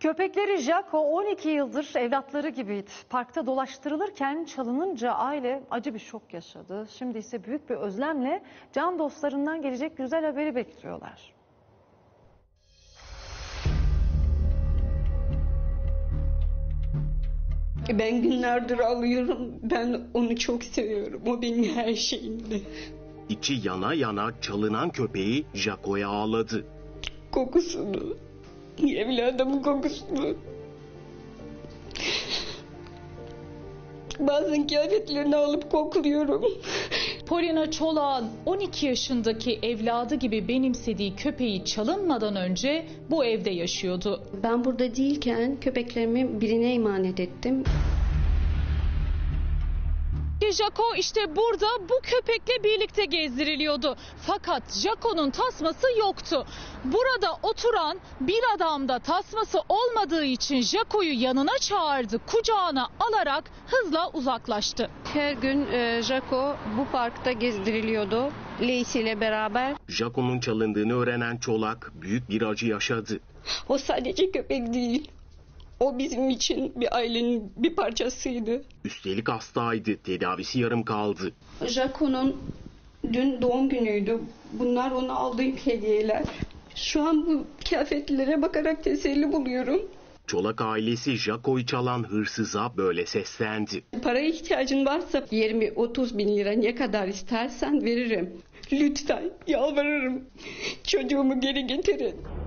Köpekleri Jaco 12 yıldır evlatları gibiydi. Parkta dolaştırılırken çalınınca aile acı bir şok yaşadı. Şimdi ise büyük bir özlemle can dostlarından gelecek güzel haberi bekliyorlar. Ben günlerdir alıyorum. Ben onu çok seviyorum. O benim her şeyimdi. İçi yana yana çalınan köpeği Jaco'ya ağladı. Kokusunu, evladımın kokusunu. Bazen kıyafetlerini alıp kokluyorum. Polina Çolak'ın 12 yaşındaki evladı gibi benimsediği köpeği çalınmadan önce bu evde yaşıyordu. Ben burada değilken köpeklerimi birine emanet ettim. Jaco işte burada bu köpekle birlikte gezdiriliyordu. Fakat Jaco'nun tasması yoktu. Burada oturan bir adam da tasması olmadığı için Jaco'yu yanına çağırdı, kucağına alarak hızla uzaklaştı. Her gün Jaco bu parkta gezdiriliyordu Lacey ile beraber. Jaco'nun çalındığını öğrenen Çolak büyük bir acı yaşadı. O sadece köpek değil. O bizim için bir ailenin bir parçasıydı. Üstelik hastaydı, tedavisi yarım kaldı. Jaco'nun dün doğum günüydü. Bunlar ona aldığım hediyeler. Şu an bu kıyafetlere bakarak teselli buluyorum. Çolak ailesi Jaco'yu çalan hırsıza böyle seslendi. Paraya ihtiyacın varsa 20-30 bin lira ne kadar istersen veririm. Lütfen yalvarırım. Çocuğumu geri getirin.